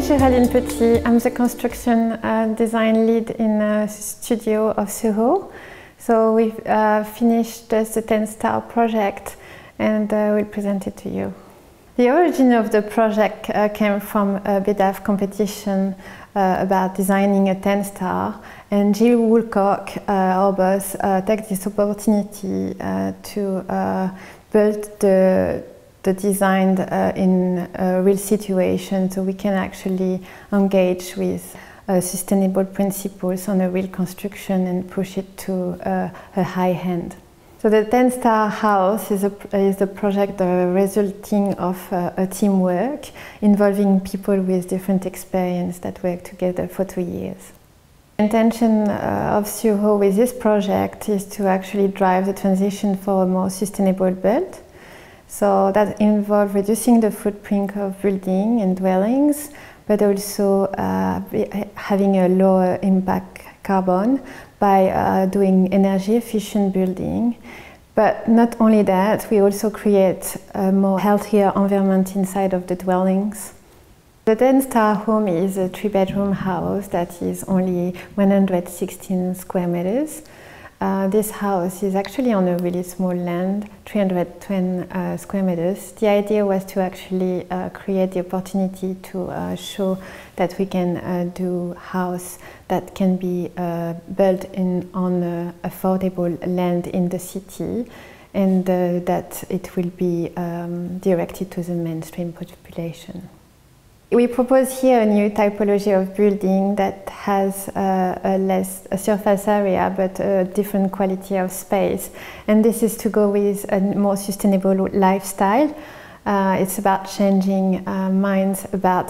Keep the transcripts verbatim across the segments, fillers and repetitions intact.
is Geraldine Petit. I'm the construction uh, design lead in the studio of SUHO. So we've uh, finished just the ten star project and uh, we'll present it to you. The origin of the project uh, came from a B I D A F competition uh, about designing a ten star, and Jill Woolcock, uh, our boss, uh, took this opportunity uh, to uh, build the, the design uh, in a real situation, so we can actually engage with uh, sustainable principles on a real construction and push it to uh, a high end. So the ten star house is a, is a project uh, resulting of uh, a teamwork involving people with different experience that work together for two years. The intention uh, of SUHO with this project is to actually drive the transition for a more sustainable build. So that involves reducing the footprint of building and dwellings, but also uh, having a lower impact carbon by uh, doing energy efficient building. But not only that, we also create a more healthier environment inside of the dwellings. The ten star home is a three bedroom house that is only one hundred sixteen square meters. Uh, this house is actually on a really small land, three hundred ten uh, square meters. The idea was to actually uh, create the opportunity to uh, show that we can uh, do house that can be uh, built in on uh, affordable land in the city, and uh, that it will be um, directed to the mainstream population. We propose here a new typology of building that has uh, a less a surface area but a different quality of space, and this is to go with a more sustainable lifestyle. Uh, it's about changing uh, minds about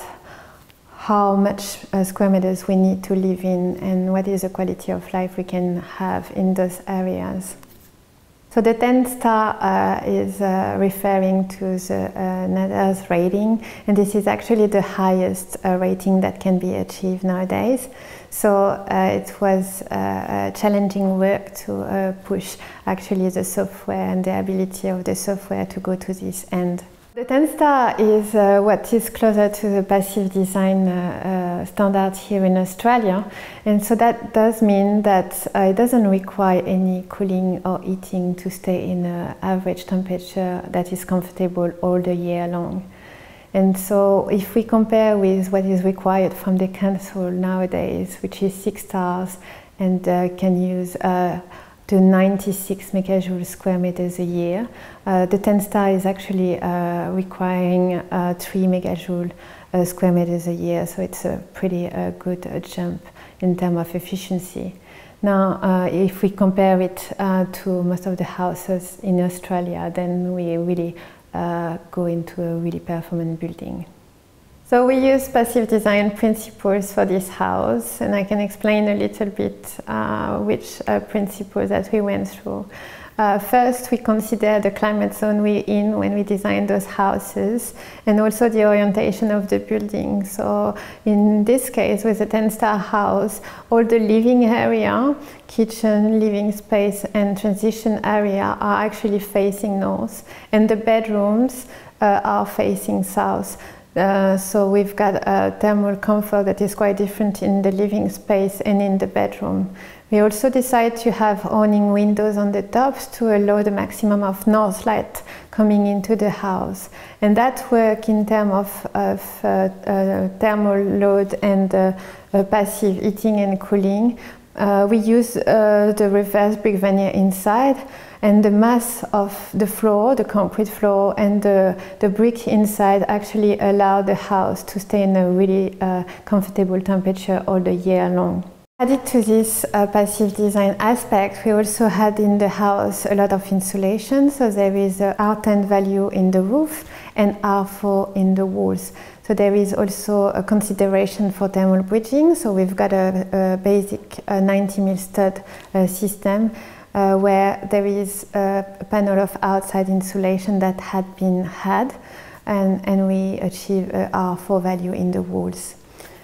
how much uh, square meters we need to live in and what is the quality of life we can have in those areas. So the ten star uh, is uh, referring to the uh, Net Earth rating, and this is actually the highest uh, rating that can be achieved nowadays. So uh, it was uh, a challenging work to uh, push actually the software and the ability of the software to go to this end. The ten star is uh, what is closer to the passive design uh, uh, standard here in Australia, and so that does mean that uh, it doesn't require any cooling or heating to stay in an average temperature that is comfortable all the year long. And so if we compare with what is required from the council nowadays, which is six stars and uh, can use uh, to ninety-six megajoules square meters a year. Uh, the ten star is actually uh, requiring uh, three megajoule uh, square meters a year, so it's a pretty uh, good uh, jump in terms of efficiency. Now, uh, if we compare it uh, to most of the houses in Australia, then we really uh, go into a really performant building. So we use passive design principles for this house, and I can explain a little bit uh, which uh, principles that we went through. Uh, first, we consider the climate zone we're in when we design those houses, and also the orientation of the building. So in this case, with a ten star house, all the living area, kitchen, living space, and transition area are actually facing north, and the bedrooms uh, are facing south. Uh, so we've got a thermal comfort that is quite different in the living space and in the bedroom. We also decide to have awning windows on the tops to allow the maximum of north light coming into the house. And that work in terms of, of uh, uh, thermal load and uh, uh, passive heating and cooling. Uh, we use uh, the reverse brick veneer inside, and the mass of the floor, the concrete floor, and the, the brick inside actually allow the house to stay in a really uh, comfortable temperature all the year long. Added to this uh, passive design aspect, we also had in the house a lot of insulation, so there is a R ten value in the roof and R four in the walls. So there is also a consideration for thermal bridging, so we've got a, a basic uh, ninety mil stud uh, system uh, where there is a panel of outside insulation that had been had, and, and we achieve a R four value in the walls.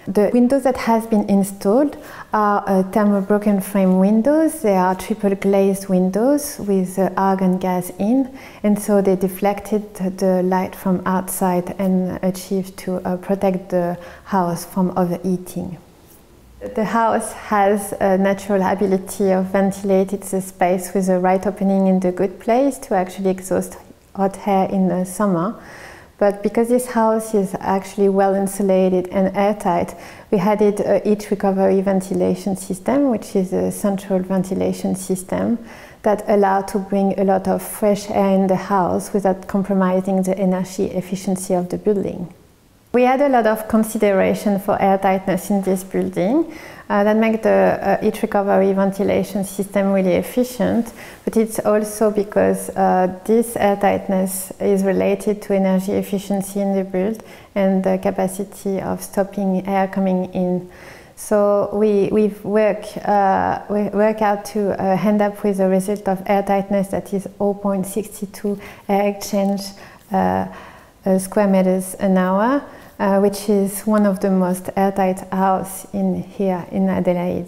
The windows that has been installed are uh, thermal-broken frame windows. They are triple glazed windows with uh, argon gas in, and so they deflected the light from outside and achieved to uh, protect the house from overheating. The house has a natural ability of ventilating the space with the right opening in the good place to actually exhaust hot air in the summer. But because this house is actually well insulated and airtight, we added a heat recovery ventilation system, which is a central ventilation system that allows to bring a lot of fresh air in the house without compromising the energy efficiency of the building. We had a lot of consideration for airtightness in this building. Uh, that makes the uh, heat recovery ventilation system really efficient, but it's also because uh, this airtightness is related to energy efficiency in the build and the capacity of stopping air coming in. So we, we've worked uh, we work out to uh, end up with a result of airtightness that is zero point six two air exchange uh, uh, square meters an hour. Uh, which is one of the most airtight houses in here in Adelaide.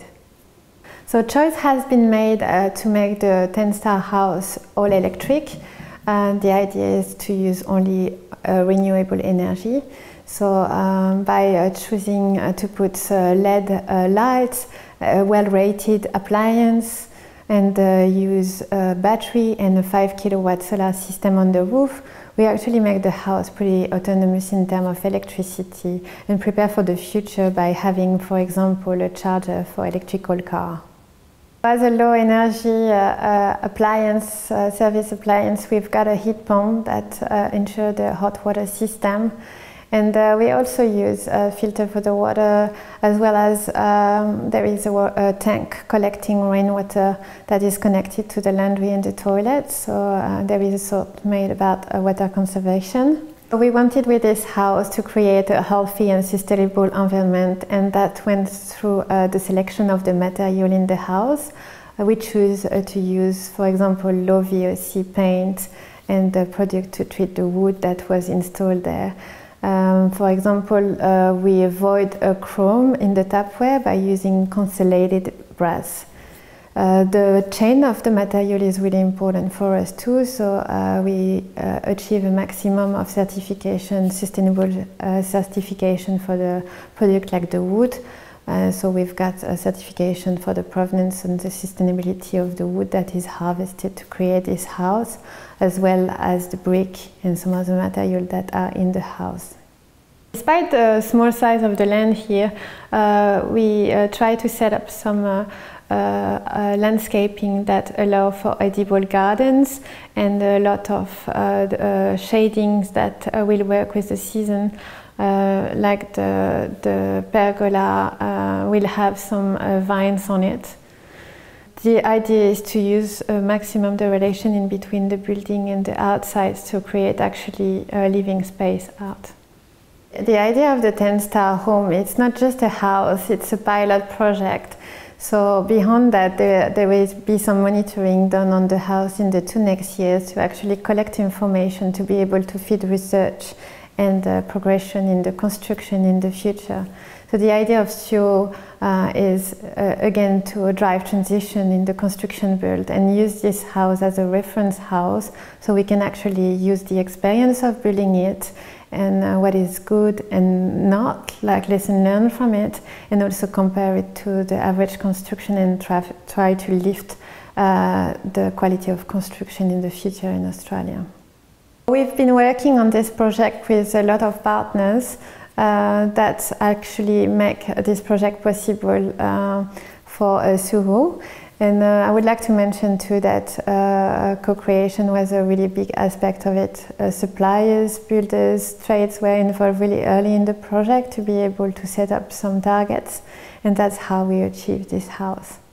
So choice has been made uh, to make the ten star house all electric. Uh, the idea is to use only uh, renewable energy. So um, by uh, choosing uh, to put uh, L E D uh, lights, a well-rated appliance, and uh, use a battery and a five kilowatt solar system on the roof, we actually make the house pretty autonomous in terms of electricity and prepare for the future by having, for example, a charger for electrical car. As a low energy uh, uh, appliance, uh, service appliance, we've got a heat pump that uh, ensures the hot water system. And uh, we also use a filter for the water, as well as um, there is a, a tank collecting rainwater that is connected to the laundry and the toilet. So uh, there is a sort made about uh, water conservation. We wanted with this house to create a healthy and sustainable environment, and that went through uh, the selection of the material in the house. Uh, we choose uh, to use, for example, low V O C paint and the product to treat the wood that was installed there. Um, for example, uh, we avoid a chrome in the tapware by using consolidated brass. Uh, the chain of the material is really important for us too, so uh, we uh, achieve a maximum of certification, sustainable uh, certification for the product like the wood. Uh, so we've got a certification for the provenance and the sustainability of the wood that is harvested to create this house, as well as the brick and some other material that are in the house. Despite the small size of the land here, uh, we uh, try to set up some uh, uh, uh, landscaping that allow for edible gardens and a lot of uh, uh, shadings that uh, will work with the season. Uh, like the, the pergola uh, will have some uh, vines on it. The idea is to use a maximum the relation in between the building and the outside to create actually a living space out. The idea of the ten star home, it's not just a house, it's a pilot project. So beyond that, there, there will be some monitoring done on the house in the two next years to actually collect information to be able to feed research and uh, progression in the construction in the future. So the idea of S U H O uh, is uh, again to drive transition in the construction build and use this house as a reference house so we can actually use the experience of building it and uh, what is good and not, like lesson learned from it, and also compare it to the average construction and try, try to lift uh, the quality of construction in the future in Australia. We've been working on this project with a lot of partners uh, that actually make this project possible uh, for uh, S U H O. And uh, I would like to mention too that uh, co-creation was a really big aspect of it. Uh, suppliers, builders, trades were involved really early in the project to be able to set up some targets, and that's how we achieved this house.